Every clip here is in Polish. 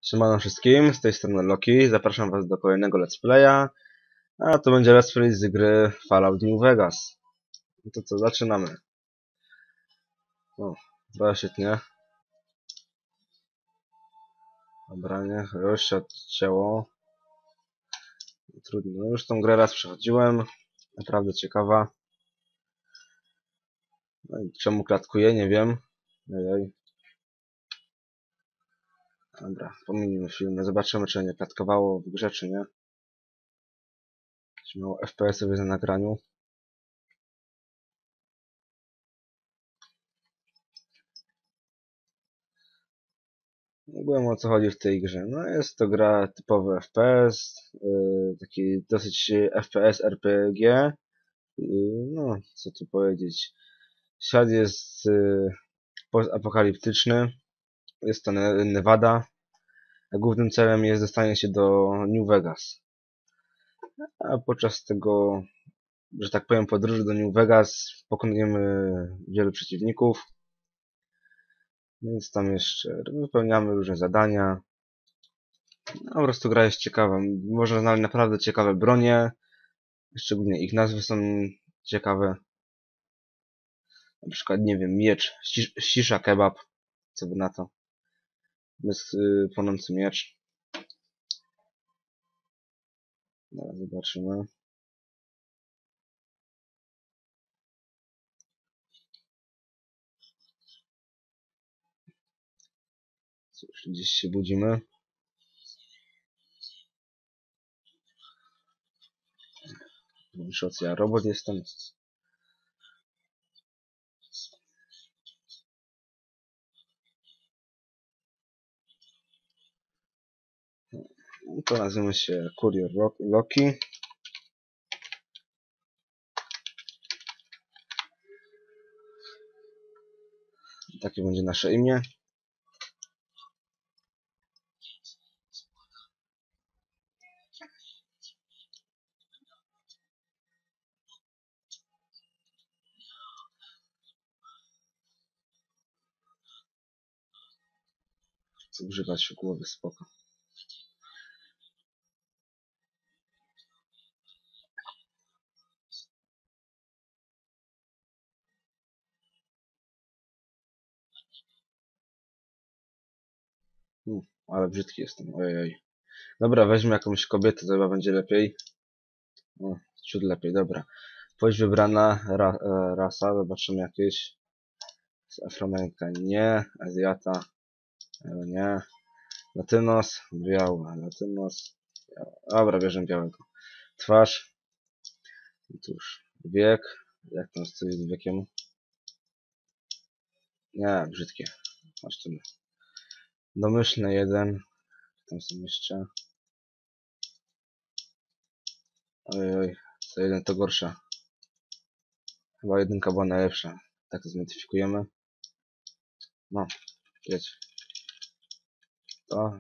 Siemano wszystkim, z tej strony Loki, zapraszam was do kolejnego let's playa, a to będzie let's play z gry Fallout New Vegas. No to co, zaczynamy. O, bardzo świetnie. Dobra, nie, już się odcięło. Trudno, już tą grę raz przechodziłem, naprawdę ciekawa. No i czemu klatkuje, nie wiem. Ojej. Dobra, pominijmy filmy, zobaczymy czy nie klatkowało w grze, czy nie. Czy mało FPS-ów jest na nagraniu. Ogółem o co chodzi w tej grze. No jest to gra typowy FPS, taki dosyć FPS RPG. No, co tu powiedzieć. Świat jest postapokaliptyczny. Jest to Nevada. A głównym celem jest dostanie się do New Vegas. A podczas tego, że tak powiem, podróży do New Vegas pokonujemy wielu przeciwników. Więc tam jeszcze wypełniamy różne zadania. No, po prostu gra jest ciekawa. Można znaleźć naprawdę ciekawe bronie. Szczególnie ich nazwy są ciekawe. Na przykład, nie wiem, miecz, shisha kebab. Co by na to? Bez płonący miecz. Zaraz zobaczymy. Cóż, gdzieś się budzimy. Ja robot jestem. To nazywamy się Courier Loki. Takie będzie nasze imię. Chcę używać głowy, spoko. Ale brzydki jestem, ojej. Dobra, weźmy jakąś kobietę, to chyba będzie lepiej. O, ciut lepiej, dobra. Płeć wybrana, rasa, zobaczymy jakieś. Z Afroameryka nie, Azjata nie, Latynos, biały, Latynos, biały. Dobra, bierzemy białego. Twarz, cóż, wiek, jak tam coś z wiekiem? Nie, brzydkie. Masz tu. Domyślny jeden, tam są jeszcze. Ojoj, co jeden to gorsza. Chyba jedynka była najlepsza. Tak to zmodyfikujemy. No, jedź. To,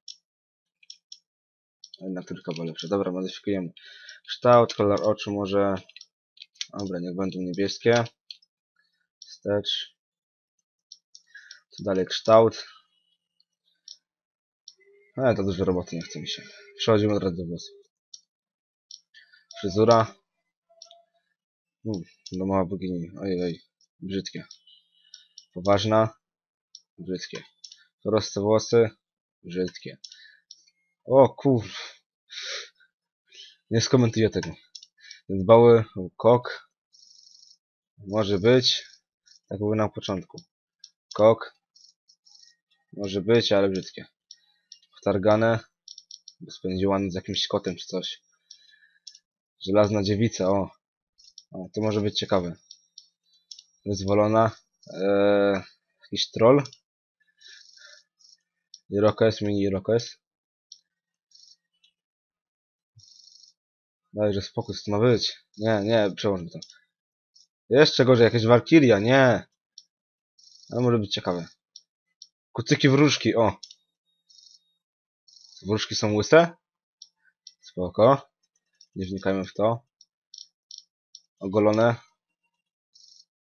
jednak trójka była lepsza. Dobra, modyfikujemy. Kształt, kolor oczu może... Dobra, niech będą niebieskie. Wstecz. Tu dalej kształt. To dużo roboty, nie chce mi się. Przechodzimy od razu do włosów. Fryzura. Domowa bogini. Ojej, brzydkie. Poważna. Brzydkie. Proste włosy. Brzydkie. O kur... Nie skomentuję tego. Dbały kok. Może być. Tak było na początku. Kok. Może być, ale brzydkie. Wtargane. Spędziła z jakimś kotem czy coś. Żelazna dziewica, o. O, to może być ciekawe. Wyzwolona. Jakiś troll. Irokes, mini Irokes. Dajże spokój, co to ma być. Nie, nie, przełączmy to. Jeszcze gorzej, jakaś walkiria, nie. Ale może być ciekawe. Kucyki wróżki, o. Wróżki są łyse? Spoko. Nie wnikajmy w to. Ogolone?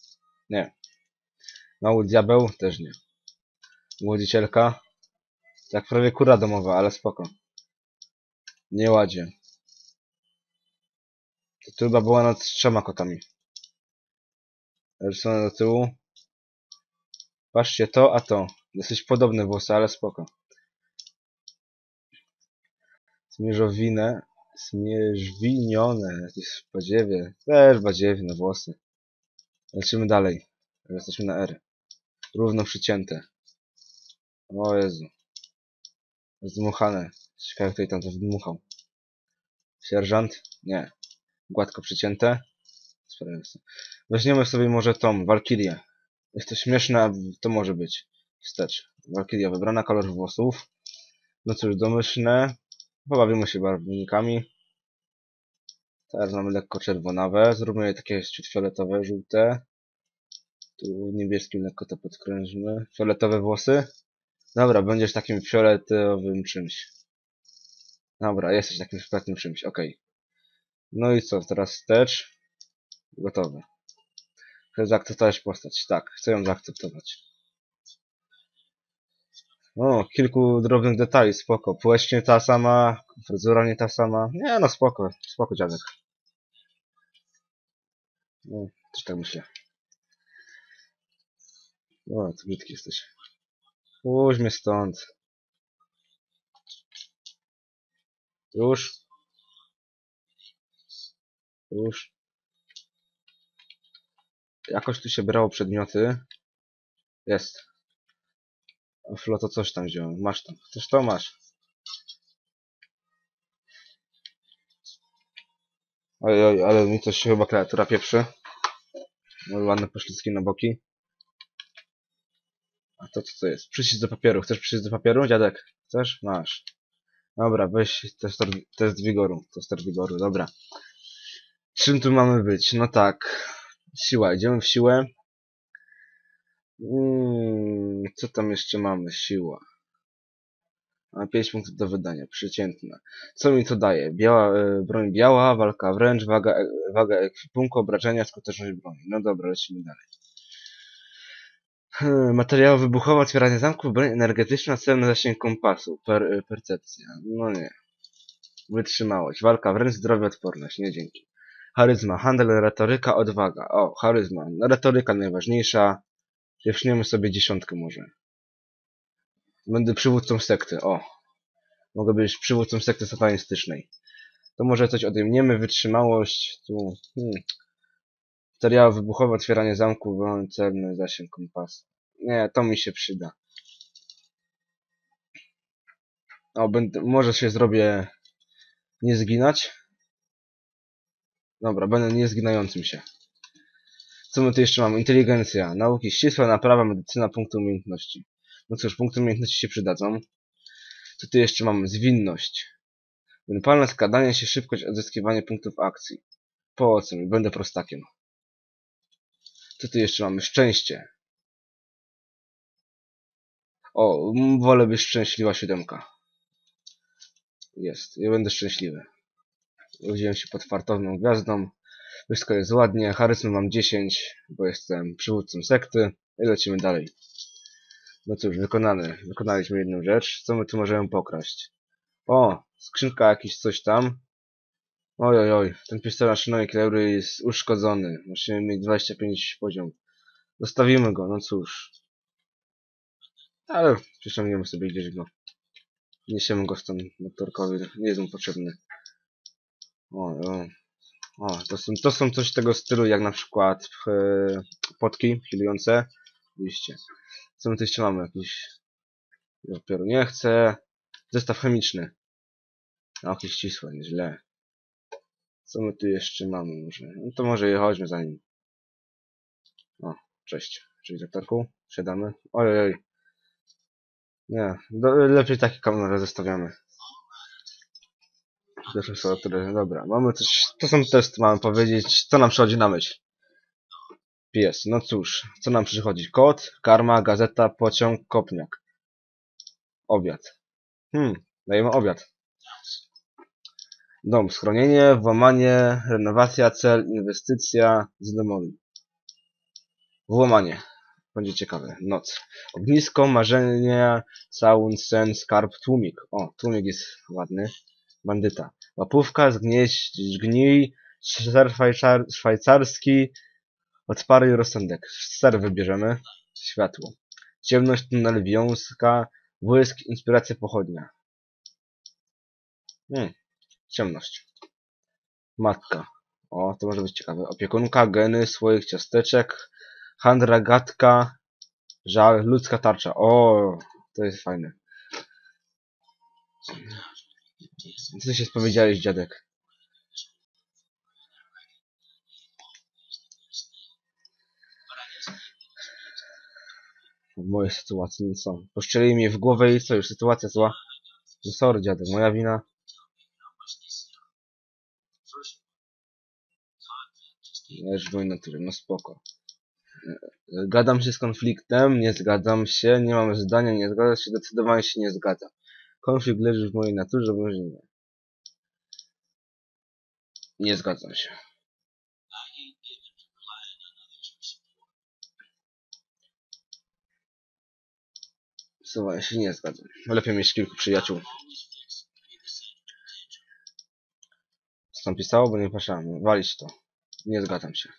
Nie. Mały diabeł? Też nie. Młodzicielka? Jak prawie kura domowa, ale spoko. Nie ładzie. To tu chyba była nad 3 kotami. Rysone do tyłu. Patrzcie, to, a to. Dosyć podobne włosy, ale spoko. Zmierzwinione. Jakieś badziewie. Też badziewie, włosy. Lecimy dalej. Jesteśmy na R. Równo przycięte. O Jezu. Zdmuchane. Ciekawe, kto i tam to wdmuchał. Sierżant? Nie. Gładko przycięte. Weźmiemy sobie może tą, Walkirię. Jest to śmieszne, a to może być. Wstecz. Walkiria wybrana, kolor włosów. No cóż, domyślne. Pobawimy się barwnikami. Teraz mamy lekko czerwonawe. Zróbmy je takie ciut fioletowe, żółte. Tu niebieskim lekko to podkręćmy. Fioletowe włosy. Dobra, będziesz takim fioletowym czymś. Dobra, jesteś takim fioletowym czymś, okej. No i co, teraz wstecz. Gotowe. Chcę zaakceptować postać. Tak, chcę ją zaakceptować. O, kilku drobnych detali, spoko. Płeć nie ta sama, fryzura nie ta sama. Nie no, spoko, spoko dziadek. No, też tak myślę. O, ty brzydki jesteś. Puść mnie stąd. Już? Już? Jakoś tu się brało przedmioty. Jest. O, Flo, to coś tam wziąłem. Masz tam. Chcesz to? Masz. Oj, oj, ale mi coś się chyba klawiatura pieprzy. No, ładne poślizgi na boki. A to co to jest? Przycisk do papieru. Chcesz przycisk do papieru, dziadek? Chcesz? Masz. Dobra, weź test wigoru. Tester wigoru, dobra. Czym tu mamy być? No tak. Siła. Idziemy w siłę. Co tam jeszcze mamy? Siła. A 5 punktów do wydania. Przeciętna. Co mi to daje? Broń biała, walka wręcz, waga ekwipunku, obrażenia, skuteczność broni. No dobra, lecimy dalej. Materiały wybuchowe, otwieranie zamków, broń energetyczna, celny zasięg kompasu. Percepcja. No nie. Wytrzymałość. Walka wręcz, zdrowie, odporność. Nie dzięki. Charyzma, handel, retoryka, odwaga. O, charyzma. Retoryka najważniejsza. Pieprzniemy sobie 10 może. Będę przywódcą sekty. O. Mogę być przywódcą sekty satanistycznej. To może coś odejmiemy. Wytrzymałość. Tu. Materiały wybuchowe, otwieranie zamku, broń celny, zasięg kompasu. Nie, to mi się przyda. O, może się zrobię nie zginać. Dobra, będę niezginającym się. Co my tu jeszcze mamy? Inteligencja, nauki ścisłe, naprawa, medycyna, punkty umiejętności. No cóż, punkty umiejętności się przydadzą. Co tu jeszcze mamy? Zwinność. Wypalne składanie się, szybkość, odzyskiwanie punktów akcji. Po co mi? Będę prostakiem. Co tu jeszcze mamy? Szczęście. O, wolę być szczęśliwa 7. Jest, ja będę szczęśliwy. Urodziłem się pod fartowną gwiazdą. Wszystko jest ładnie. Charyzmy mam 10, bo jestem przywódcą sekty. I lecimy dalej. No cóż, wykonaliśmy jedną rzecz. Co my tu możemy pokraść? O, skrzynka jakiś coś tam. Oj, oj, oj. Ten pistolet maszynowy Klaury jest uszkodzony. Musimy mieć 25 poziom. Zostawimy go, no cóż. Ale przyciągniemy sobie gdzieś go. Niesiemy go stąd doktorkowi. Nie jest mu potrzebny. O, o. O, to są coś tego stylu, jak na przykład potki healujące. Oczywiście. Co my tu jeszcze mamy? Jakiś papieru nie chcę. Zestaw chemiczny. Nauki ścisłe, nieźle. Co my tu jeszcze mamy może? No to może je chodźmy za nim. O, cześć. Cześć doktorku. Siadamy. Oj, oj. Nie, lepiej takie kamery zostawiamy. Dobra, mamy coś. To są testy, mamy powiedzieć. Co nam przychodzi na myśl? Pies. No cóż, co nam przychodzi? Kot, karma, gazeta, pociąg, kopniak. Obiad. Dajemy obiad. Dom, schronienie, włamanie, renowacja, cel, inwestycja, zdemoluj. Włamanie. Będzie ciekawe. Noc. Ognisko, marzenia, całun, sen, skarb, tłumik. O, tłumik jest ładny. Bandyta. Łapówka, gnij, ser szwajcarski, odpary i rozsądek. Ser wybierzemy. Światło. Ciemność, tunel, wiązka, błysk, inspiracja, pochodnia. Ciemność. Matka. O, to może być ciekawe. Opiekunka, geny, słoik ciasteczek, handra, gadka, żal, ludzka tarcza. O, to jest fajne. Co ty się spowiedziałeś, dziadek? W mojej sytuacji nie są. Poszczelili mnie w głowę i co, już sytuacja zła? No sorry, dziadek, moja wina. Leż w mojej naturze, no spoko. Zgadzam się z konfliktem, nie zgadzam się, nie mam zdania, nie zgadzam się, zdecydowanie się nie zgadzam. Konflikt leży w mojej naturze, może nie. Nie zgadzam się. Zdecydowanie się nie zgadzam. Lepiej mieć kilku przyjaciół. Co tam pisało, bo nie patrzyłem. Walić to. Nie zgadzam się.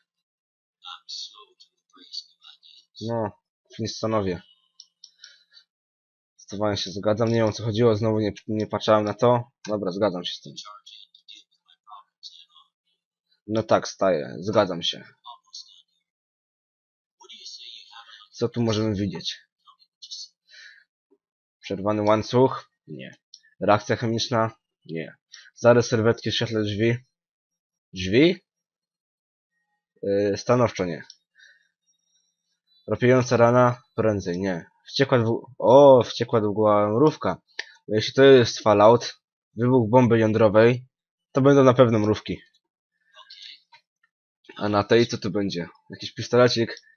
No, nie stanowię. Zdecydowanie się zgadzam. Nie wiem, o co chodziło, znowu nie patrzałem na to. Dobra, zgadzam się z tym. No tak, staję. Zgadzam się. Co tu możemy widzieć? Przerwany łańcuch? Nie. Reakcja chemiczna? Nie. Zarys serwetki w świetle drzwi? Drzwi? Stanowczo nie. Ropiejąca rana? Prędzej nie. Wściekła długa mrówka. Jeśli to jest Fallout, wybuch bomby jądrowej, to będą na pewno mrówki. A na tej co tu będzie? Jakiś pistolecik?